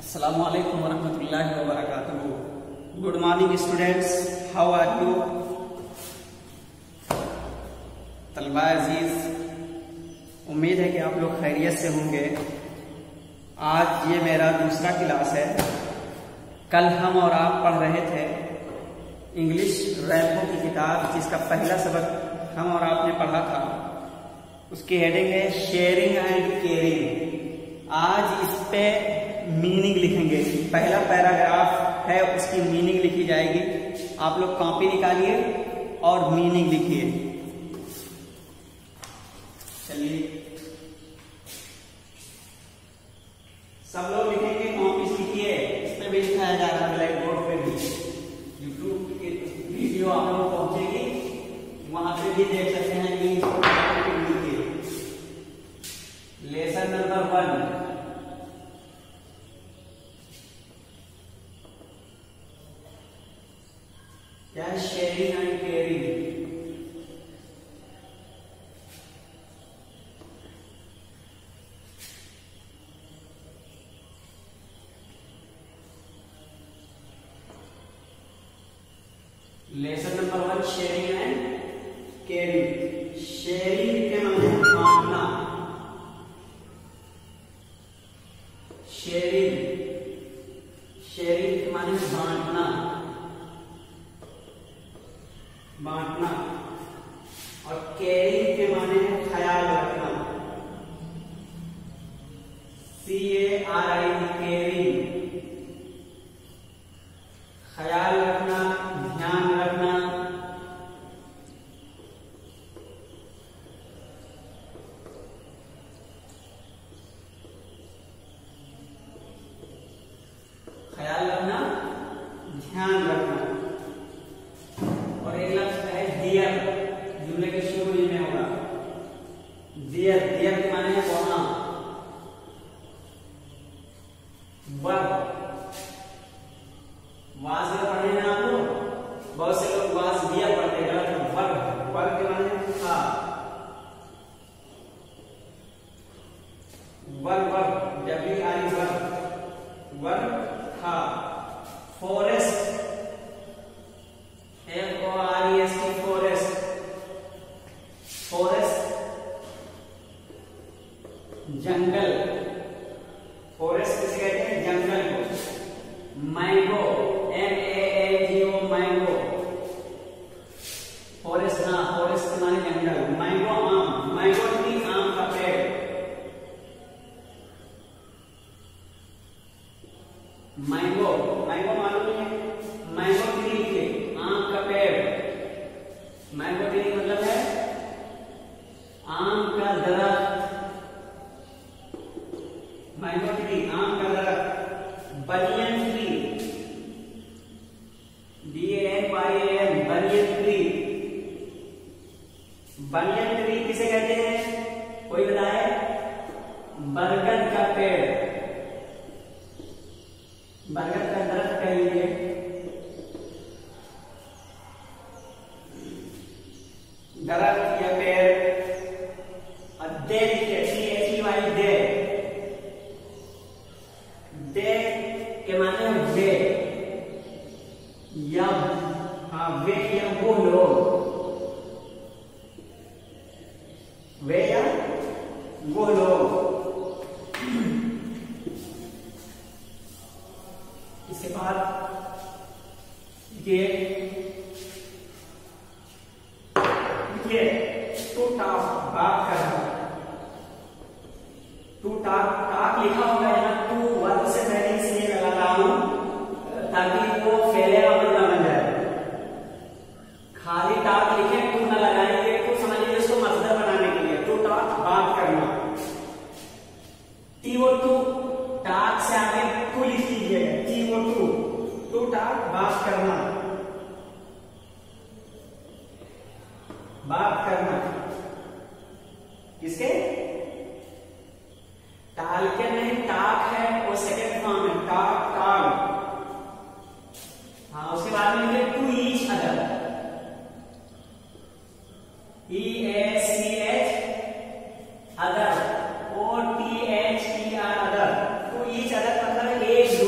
Assalamu alaikum warahmatullahi wabarakatuh. Good morning students, how are you? तलबा अजीज, उम्मीद है कि आप लोग खैरियत से होंगे। आज ये मेरा दूसरा क्लास है। कल हम और आप पढ़ रहे थे इंग्लिश रैंको की किताब, जिसका पहला सबक हम और आपने पढ़ा था। उसकी हेडिंग है शेयरिंग एंड केयरिंग। आज इस पे मीनिंग लिखेंगे। पहला पैराग्राफ है, उसकी मीनिंग लिखी जाएगी। आप लोग कॉपी निकालिए और मीनिंग लिखिए। चलिए सब लोग लिखेंगे, कॉपी लिखिए। इस पे भी लिखाया जा रहा है ब्लैक बोर्ड पे भी। यूट्यूब की वीडियो आप लोग पहुंचेगी, वहां पे भी देख सकते हैं कि लेसन नंबर 1 क्या है? Sharing and caring. Lesson number 1 sharing and caring. Sharing के माने बांटना। शेयरिंग के माने बांटना, बांटना। और केयरिंग के माने ख्याल रखना। CARING केयरिंग, ख्याल रखना, ध्यान रखना। ख्याल रखना, ध्यान रखना। और एक लफ्ज है डियर, जुमले के शुरू में होगा। डियर के माने है वहां। वाज पढ़े हैं आप लोग, बहुत से लोग वाज दिया पढ़ते हैं, गलत है। वर्ग के माने था। वर्ग था। फॉरेस्ट, FOREST, फॉरेस्ट जंगल। फॉरेस्ट किसे कहते हैं? जंगल को। Mango, MANGO, mango. फॉरेस्ट ना, फॉरेस्ट के माने जंगल। मैंगो आम, मैंगो ट्री, आम का पेड़। मैंगो मालूम है? मैंगो ट्री के आम का पेड़। मैंगो ट्री मतलब है आम का दरख्त। मैंगो ट्री, आम का दरख्त। Banyan tree, BANYAN, banyan tree. Banyan tree किसे कहते हैं? कोई बताए? बरगद का पेड़, बरगद का दरख्त कहेंगे। दरख्त या पेड़। दे लिखिए, CHEY, दे। दे के माने वे, या वे या वो लोग। वे या वो लोग। इसके बाद देखिए टू टॉक, बात करना। टू टॉक लिखा होगा यहाँ। टू वर्ब से पहले इसलिए लगा हूं ताकि वो फेले वर्ब ना बन जाए। खाली टॉक लिखे, टू ना लगाएंगे तो समझ लीजिए इसको मसदर बनाने के लिए। टू टॉक, बात करना। TO2, टॉक से आगे टू लिख लीजिएगा। TO2, टू टॉक, बात करना, बात करना। किसके? टाल के नहीं, टाक है, वो सेकंड फॉर्म है। टाक, टाक। हाँ, उसके बाद में लिखे to each other. EACH, other. OTHER, other. To each other मतलब एक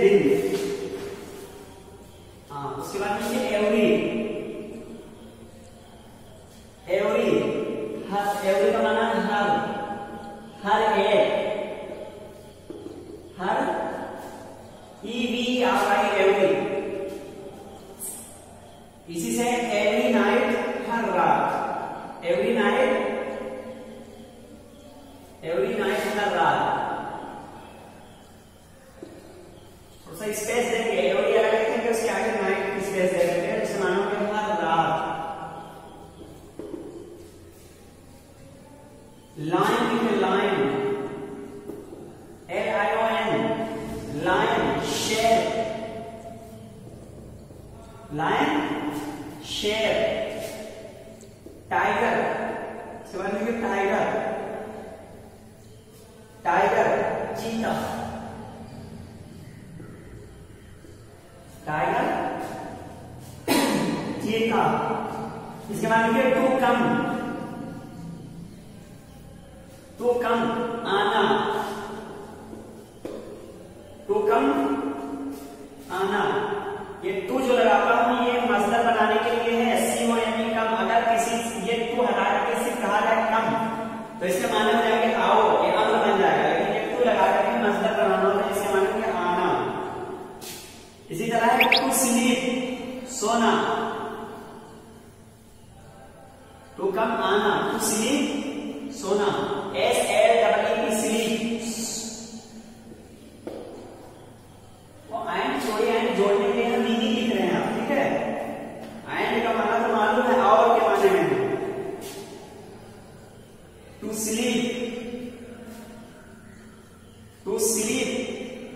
दिन। हाँ, उसके बाद नीचे एवरी, एवरी, हर, एवरी का माना हर, हर एक, हर, EVRY एवरी। इसी से एवरी नाइट, हर रात, एवरी नाइट, एवरी नाइट हर रात। थोड़ा सा स्पेस देंगे, एवरी अगर लिखेंगे उसके आगे नाइट की स्पेस दे देंगे, जैसे मानो कि हर रात। लाइन लिखे, लाइन, LION, लाइन, शेर, लाइन, शेर, टाइगर, समझ लीजिए टाइगर, टाइगर, चीता, टाइगर, चीता। इसके बाद लिखिए टू कम, टू कम, आना, टू कम, आना। ये टू जो लगाता हूं ये मसदर बनाने के लिए है, COM कम। अगर किसी ये टू हटा के सिर्फ कहा जाए कम तो इसके माने हो जाएंगे आओ, ये अम्र बन जाएगा। लेकिन ये टू लगा करके मसदर बनाना होता है, इसके माने होंगे आना। इसी तरह है टू स्लीप, सोना, टू कम, आना, टू स्लीप, सोना, SLEEP, स्लीप। वो एंड छोड़िए, एंड जोड़ने के लिए हम मीनिंग लिख रहे हैं आप, ठीक है। एंड का माना तो मालूम है, और के माने में to sleep, to sleep,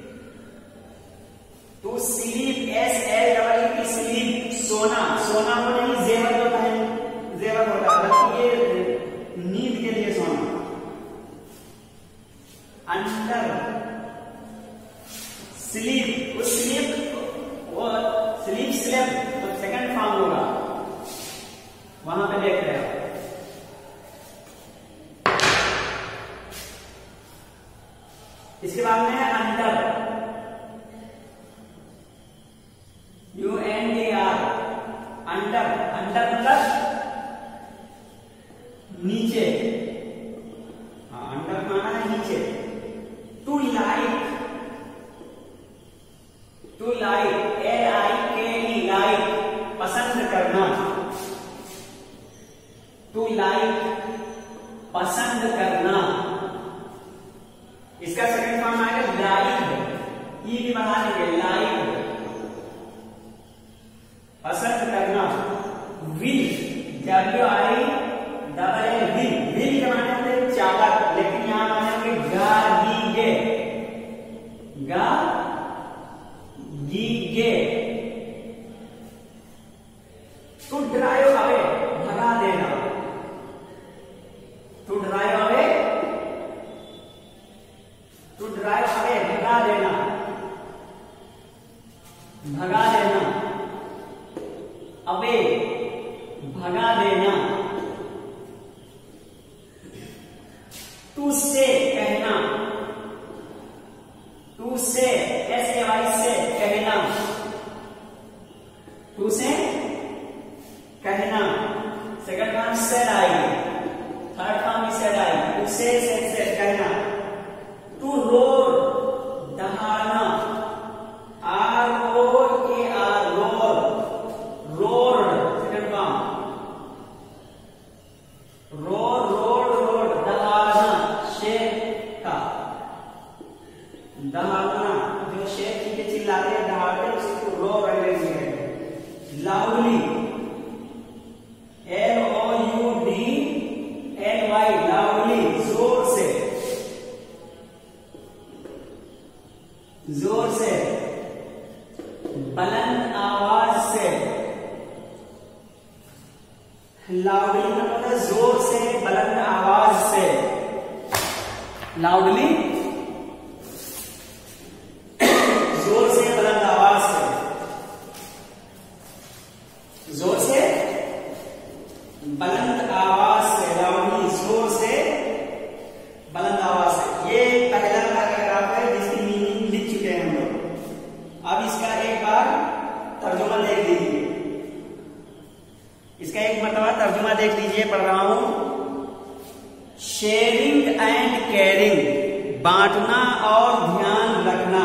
to sleep, SLEEP, sleep, सोना। सोना को नहीं जेवर होता है, जेवर होता है, बल्कि ये नींद के लिए सोना। अंडर, स्लीप, वो स्लीप, वो स्लीप, स्लेप तो सेकंड फॉर्म होगा, वहां पे देख रहे हो। इसके बाद में है अंडर, UNDER, अंडर, अंडर मतलब नीचे। हाँ, अंडर माना है नीचे। To like, to like, LIKE, like, पसंद करना। टू लाइक, पसंद करना। इसका सेकंड फॉर्म आएगा लाइक, ई भी बढ़ा देंगे, लाइक, पसंद करना। विल, WILL, विल, विल के माने होते हैं चालक, लेकिन यहां माने होंगे गागीगे, गागीगे। टू ड्राइव अवे, भगा देना, to drive away, to drive away, भगा देना, भगा देना। अवे, भगा देना। टू से, कहना, टू से, SAY से, कहना, टू से कहना। सेकंड फॉर्म सेड आई, थर्ड फॉर्म सेड आई, टू से कहना। टू रोर, दहाड़ना, ROAR, roar, roared, second form, roared, roared, roared, दहाड़ना, शेर का, दहाड़ना, जो शेर चीजें चिल्लाते हैं, दहाड़ते हैं, उसको रोर अंग्रेजी है। लाउडली, LOUDLY, लाउडली, जोर से, जोर से, बुलंद आवाज से। लाउडली मतलब जोर से, बुलंद आवाज से। लाउडली, जोर से, बुलंद आवाज से, जोर से, बुलंद आवाज से। लाउडली, जोर से, बुलंद आवाज से। ये पहला पैराग्राफ है जिसकी मीनिंग लिख चुके हैं हम लोग। मरतबा तर्जुमा देख लीजिए, पढ़ रहा हूं। शेयरिंग एंड केयरिंग, बांटना और ध्यान रखना।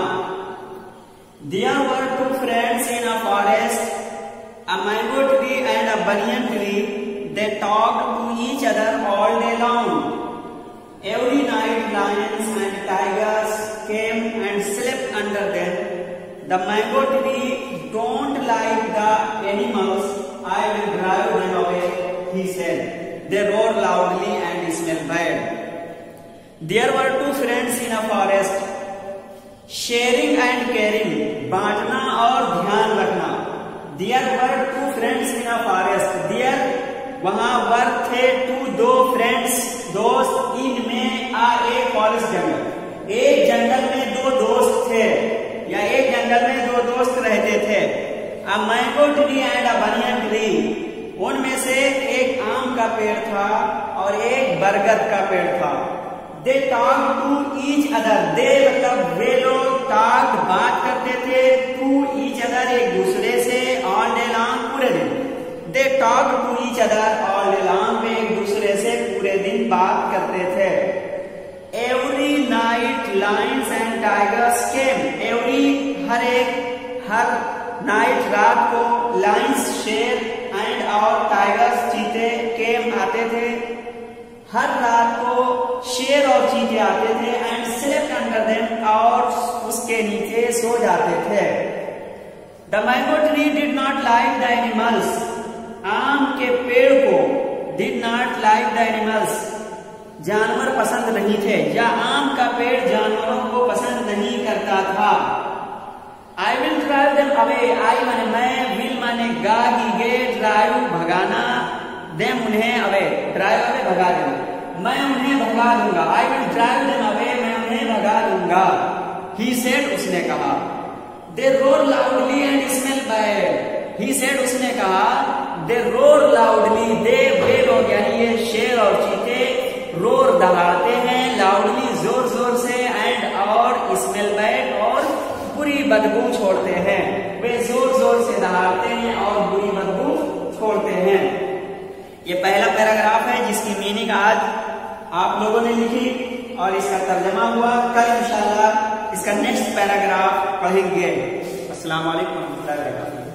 There were two friends in a forest, a mango tree and a banyan tree. They talked to each other all day long. Every night lions and tigers came and slept under them. The mango tree don't like the animals. I will drive them away, he said. They roared loudly and smelled bad. There were two friends in a forest. Sharing and caring, बांटना और ध्यान रखना। There were two friends in a forest. There, वहां वर थे to, दो friends, दोस्त, इनमें एक फॉरेस्ट जंगल, एक जंगल में दो दोस्त थे या एक जंगल में दो दोस्त रहते थे। A mango tree and a banyan tree, उनमें से एक आम का पेड़ था और एक बरगद का पेड़ था। They talked to each other. They मतलब वे लोग talked, बात करते थे, to each other, एक दूसरे से, all day long, पूरे दिन। They talked to each other all day long, वे एक दूसरे से पूरे दिन बात करते थे। Every night lions and tigers came. Every her night, रात को lions शेर and और tigers चीते came आते थे। हर रात को शेर और चीते आते थे एंड स्लेप्ट अंडर देम, और उसके नीचे सो जाते थे। The mango tree did not like the animals, आम के पेड़ को, did not like the animals, जानवर पसंद नहीं थे, या आम का पेड़ जानवरों को पसंद नहीं करता था। I will drive them away, I माने मैं, विल माने गा, गे, ड्राइव भगाना, देम उन्हें, अवे ड्राइव अवे भगा देना, मैं उन्हें भगा दूंगा। I will drive them away, मैं उन्हें भगा दूंगा। ही सेड, उसने कहा। They roar loudly and smell bad, he said, उसने कहा। दे रोर लाउडली, दे वे लोग यानी ये शेर और चीते, रोर दहाड़ते हैं, लाउडली जोर जोर से, एंड और स्मेल बैड और बुरी बदबू छोड़ते हैं। वे जोर जोर से दहाड़ते हैं और बुरी बदबू छोड़ते हैं। ये पहला पैराग्राफ है जिसकी मीनिंग आज आप लोगों ने लिखी और इसका तर्जमा हुआ। कल इंशाल्लाह इसका नेक्स्ट पैराग्राफ पढ़ेंगे। अस्सलाम वालेकुम।